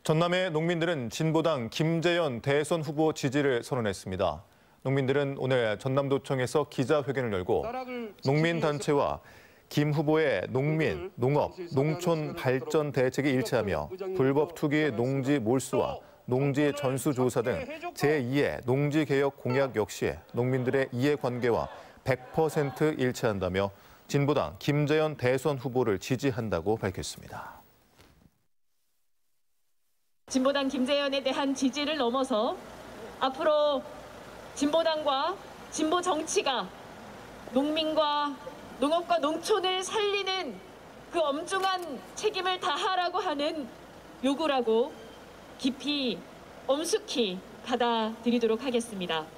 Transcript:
전남의 농민들은 진보당 김재현 대선 후보 지지를 선언했습니다. 농민들은 오늘 전남도청에서 기자회견을 열고 농민단체와 김 후보의 농민, 농업, 농촌 발전 대책이 일치하며 불법 투기 농지 몰수와 농지 전수조사 등 제2의 농지개혁 공약 역시 농민들의 이해관계와 100% 일치한다며 진보당 김재현 대선 후보를 지지한다고 밝혔습니다. 진보당 김재현에 대한 지지를 넘어서 앞으로 진보당과 진보 정치가 농민과 농업과 농촌을 살리는 그 엄중한 책임을 다하라고 하는 요구라고 깊이 엄숙히 받아들이도록 하겠습니다.